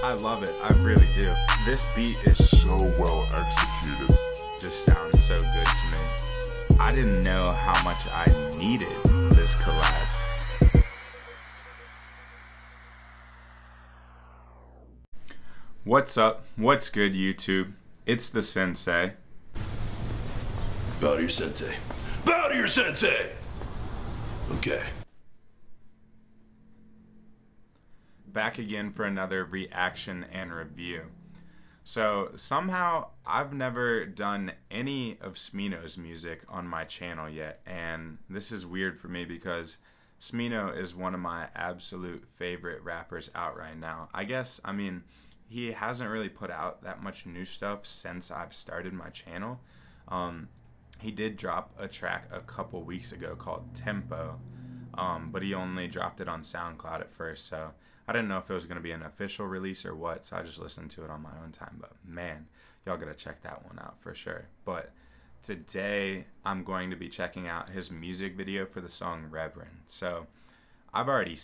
I love it. I really do. This beat is so well executed. Just sounds so good to me. I didn't know how much I needed this collab. What's up? What's good, YouTube? It's the Sensei. Bow to your sensei. Bow to your sensei! Okay. Back again for another reaction and review. So somehow I've never done any of Smino's music on my channel yet, and this is weird for me because Smino is one of my absolute favorite rappers out right now. I mean, he hasn't really put out that much new stuff since I've started my channel. He did drop a track a couple weeks ago called Tempo, but he only dropped it on SoundCloud at first, so I didn't know if it was going to be an official release or what, so I just listened to it on my own time. But man, y'all gotta check that one out for sure. But today I'm going to be checking out his music video for the song Reverend. So I've already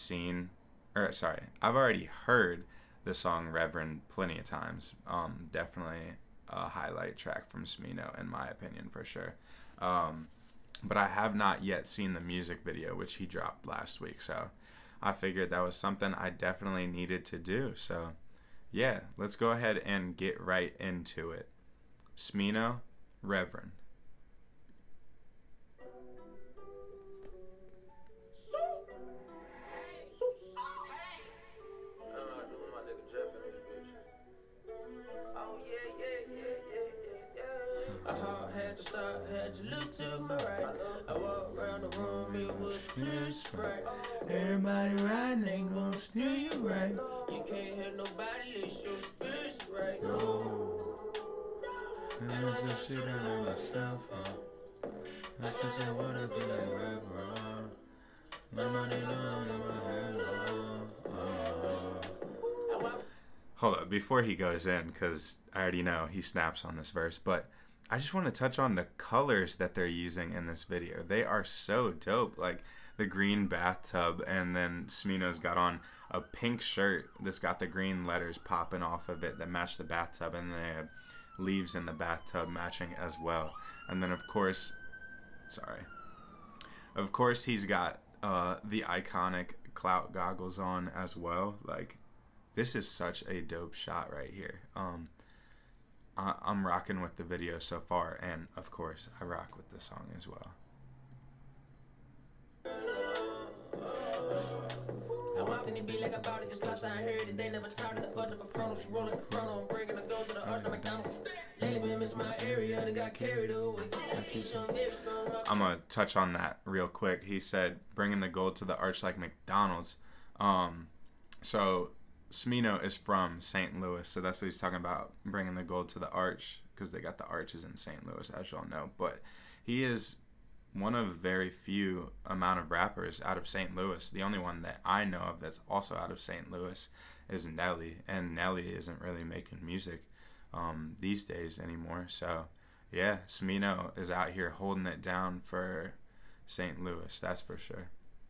heard the song Reverend plenty of times. Definitely a highlight track from Smino in my opinion for sure. But I have not yet seen the music video, which he dropped last week, so I figured that was something I definitely needed to do. So yeah, let's go ahead and get right into it. Smino, Reverend. Had to look to my right. I walk around the room, it was clear sprite. Everybody riding ain't gonna steal you right. You can't hit nobody unless your spirit's right. There's some shit I know myself. I touch that water, feel like Reverend. My money long in my hair. Hold up, before he goes in, because I already know he snaps on this verse, but I just want to touch on the colors that they're using in this video. They are so dope. Like the green bathtub, and then Smino's got on a pink shirt that's got the green letters popping off of it that match the bathtub, and they have leaves in the bathtub matching as well. And then of course he's got the iconic clout goggles on as well. Like, this is such a dope shot right here. I'm rocking with the video so far, and of course I rock with the song as well. I walked in the beat like I bought it, just cause I heard it. They never taught it. I fucked up a frontal, she rolled the front on, bringing a go to the arch like McDonald's. Lately been missing my area, they got carried away. I keep some very strong. I'm gonna touch on that real quick. He said bringing the gold to the arch like McDonald's. So Smino is from St. Louis, so that's what he's talking about, bringing the gold to the arch, because they got the arches in St. Louis, as y'all know. But he is one of very few amount of rappers out of St. Louis. The only one that I know of that's also out of St. Louis is Nelly, and Nelly isn't really making music these days anymore. So yeah, Smino is out here holding it down for St. Louis, that's for sure.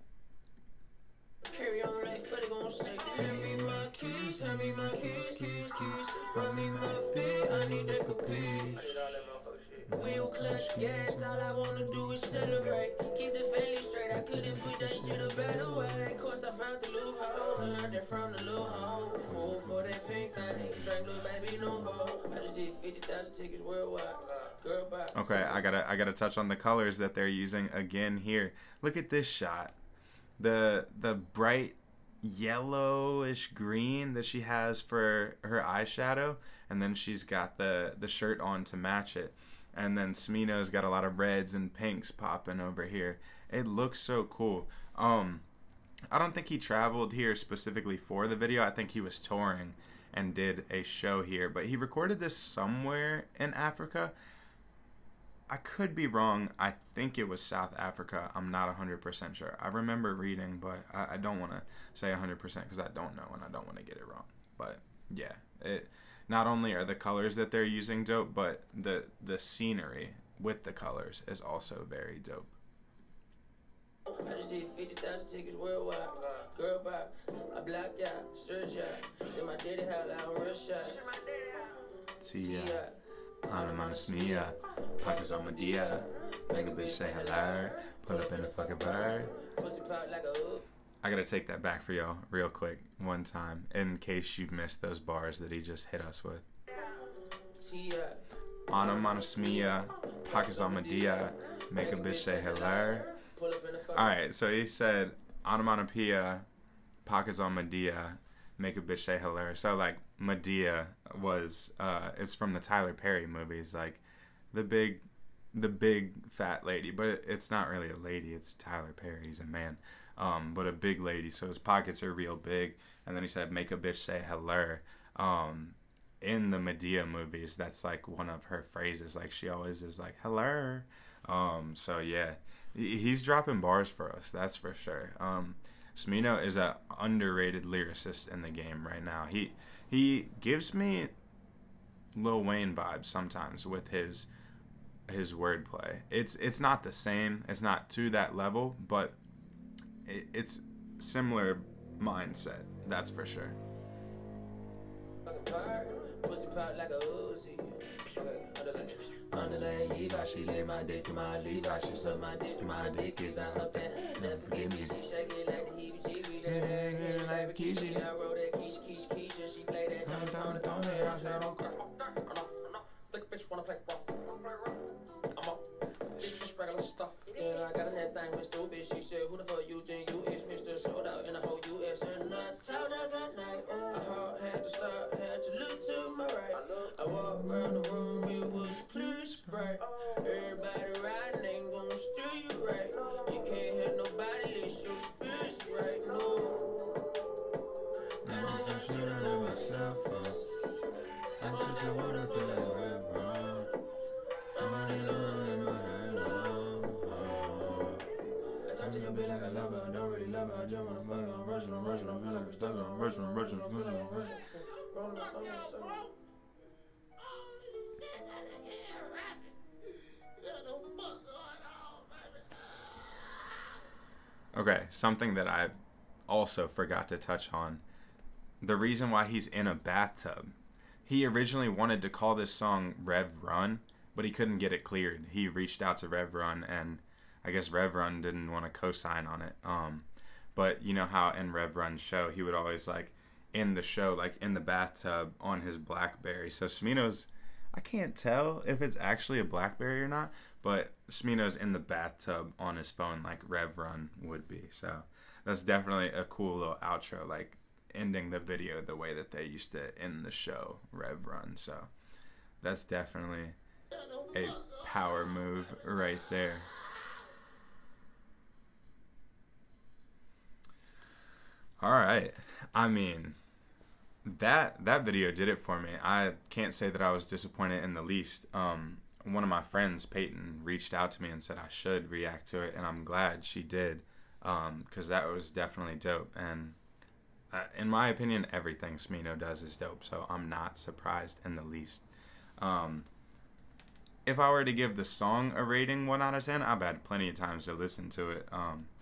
Carry on like funny gon' say, hand me my keys, keys. Run me my feet, I need that capiche. Wheel clutch gas, all I wanna do is celebrate. Keep the family straight, I couldn't put that shit a better way. Of course I found the loophole, I learned that from the loophole. Fool for that pink thing, drink little baby no hoe. I just did 50,000 tickets worldwide. Girl bye. Okay, I gotta touch on the colors that they're using again here. Look at this shot. The bright yellowish green that she has for her eyeshadow, and then she's got the shirt on to match it, and then Smino's got a lot of reds and pinks popping over here. It looks so cool. I don't think he traveled here specifically for the video. I think he was touring and did a show here, but he recorded this somewhere in Africa. I could be wrong. I think it was South Africa. I'm not 100% sure. I remember reading, but I don't want to say 100% because I don't know and I don't want to get it wrong. But yeah, not only are the colors that they're using dope, but the scenery with the colors is also very dope. I just did 50,000 tickets worldwide. Girl pop, I blacked out, search out. Then my daddy house out on real shot. Tia, Anna Smia, pockets on my dia. Make a bitch say hello. Pull up in a fucking bird. Pussy pop like a hoop. I gotta take that back for y'all real quick one time in case you missed those bars that he just hit us with. Tia, Anna Smia, pockets on my dia. Make a bitch say hello. pull up in a fucking. Alright, so he said onomatopoeia, pockets on Medea, make a bitch say hello. So like Medea was it's from the Tyler Perry movies, like the big fat lady, but it's not really a lady, it's Tyler Perry, he's a man. But a big lady, so his pockets are real big. And then he said make a bitch say hello. In the Medea movies, that's like one of her phrases, like she always is like hello. So yeah, he's dropping bars for us, that's for sure. Smino is an underrated lyricist in the game right now. He gives me Lil Wayne vibes sometimes with his wordplay. It's not the same, it's not to that level, but it's similar mindset, that's for sure. Pussy pop like a Uzi. Underlay Eva, she lay my dick to my Levi. She suck my dick to my dick is I hope that never forget me. She shake it like the heebie-jeebie. That ass like the Keisha. I wrote that Keisha. She play that Tony. I said don't cry. Thick bitch wanna play rough. I'm up. This just regular stuff. Then I got in that thing with stupid. She said who the fuck you think you is? Mr. Sold out in the whole US. And I told her that night. I had to stop, had to look to my right. I walked around the room, it was clear as bright. Everybody riding ain't gonna steer you right. You can't hit nobody unless your spirit's right. No. I'm sure I let myself up. I'm just a water feel like Reverend. I'm running around in my head. I talk to your bitch like I love her. I don't really love her. I just wanna fuck her. I'm rushing. I feel like I'm stuck. I'm rushing. Okay, something that I also forgot to touch on. The reason why he's in a bathtub. He originally wanted to call this song Rev Run, but he couldn't get it cleared. He reached out to Rev Run, and I guess Rev Run didn't want to co-sign on it. But you know how in Rev Run's show, he would always like in the show, like in the bathtub on his BlackBerry. So Smino's, I can't tell if it's actually a BlackBerry or not, but Smino's in the bathtub on his phone like Rev Run would be. So that's definitely a cool little outro, like ending the video the way that they used to end the show, Rev Run. So that's definitely a power move right there. All right. I mean, that video did it for me. I can't say that I was disappointed in the least. One of my friends, Peyton, reached out to me and said I should react to it, and I'm glad she did, because that was definitely dope. And in my opinion, everything Smino does is dope, so I'm not surprised in the least. If I were to give the song a rating 1 out of 10, I've had plenty of times to listen to it.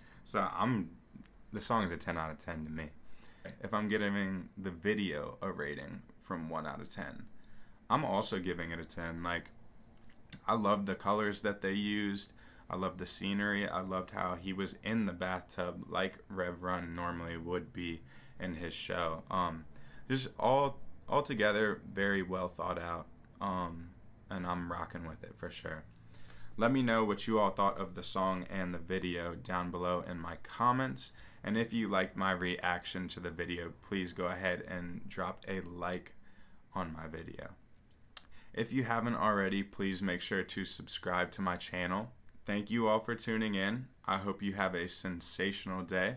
The song is a 10 out of 10 to me. If I'm giving the video a rating from 1 out of 10, I'm also giving it a 10. Like, I loved the colors that they used. I loved the scenery. I loved how he was in the bathtub like Rev Run normally would be in his show. Just altogether very well thought out. And I'm rocking with it for sure. Let me know what you all thought of the song and the video down below in my comments. And if you liked my reaction to the video, please go ahead and drop a like on my video. If you haven't already, please make sure to subscribe to my channel. Thank you all for tuning in. I hope you have a sensational day.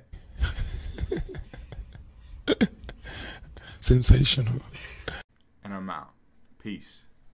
Sensational. And I'm out. Peace.